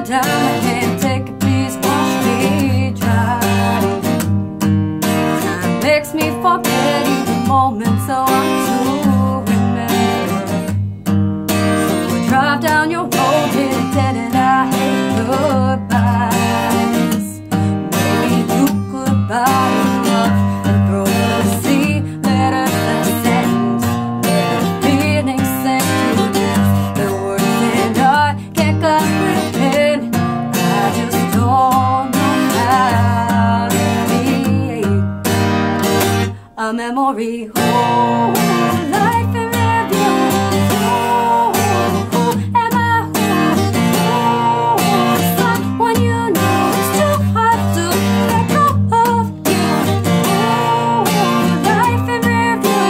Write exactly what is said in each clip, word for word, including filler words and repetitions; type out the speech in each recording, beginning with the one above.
down, I can't take it, please wash me dry. Time makes me forget the moment, so I'm to remember. So I drive down your road, hit it dead, and I hate goodbyes. Maybe you could buy love and throw the sea, let us ascend, let the feelings sink to depths, the words and I can't comprehend. I just don't know how to create a memory. Oh, life in review. Oh, am I oh, someone you know it's too hard to let go of you. Oh, life in review.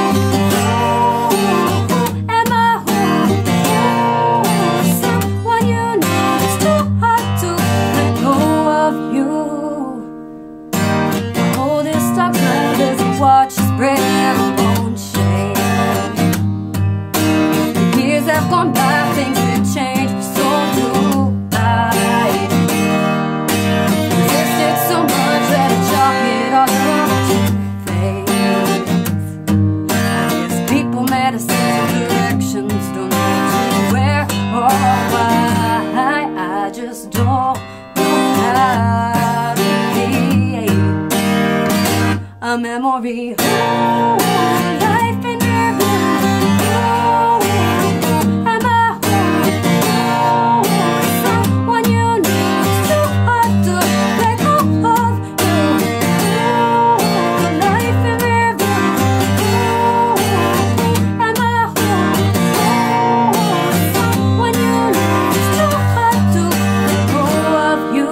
Oh, am I oh, someone you know it's too hard to let go of you. Hold this stuck love as I watch us break their own shame. The years have gone by, things have changed, but so do I. Resisted so much that I chalk it all up to faith. I guess people made us into directions, don't know where or why. I just don't know how to create a memory. Oh, life in review. Oh, am I oh, someone you know it's too hard to let go of you. Oh, life in review. Oh, am I oh, someone you know it's too hard to let go of you.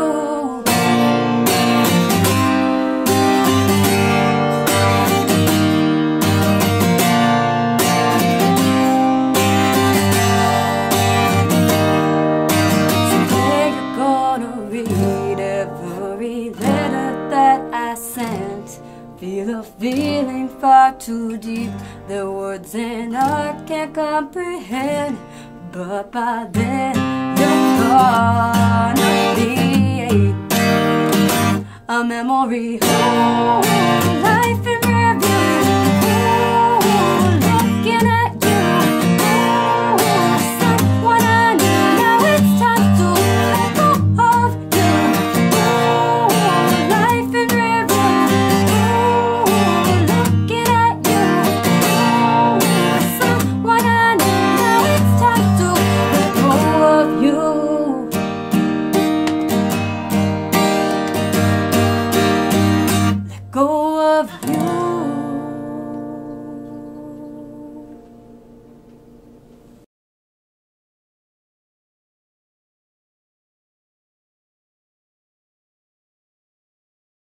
Read every letter that I sent. Feel a feeling far too deep, the words and I can't comprehend. But by then you're gonna be a memory. Oh, life